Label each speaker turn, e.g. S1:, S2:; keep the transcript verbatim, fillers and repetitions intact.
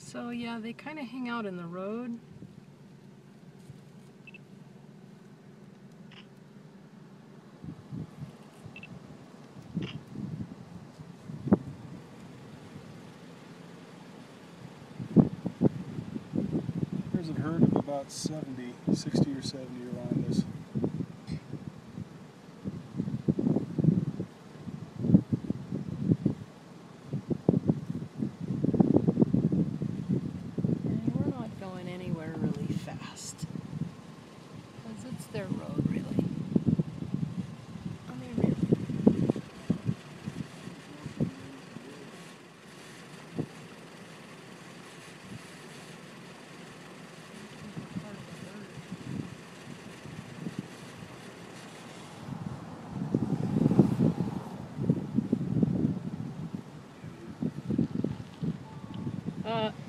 S1: So yeah, they kind of hang out in the road.
S2: There's a herd of about seventy, sixty or seventy around us.
S1: And we're not going anywhere really fast, because it's their road, really. I mean, really. Uh,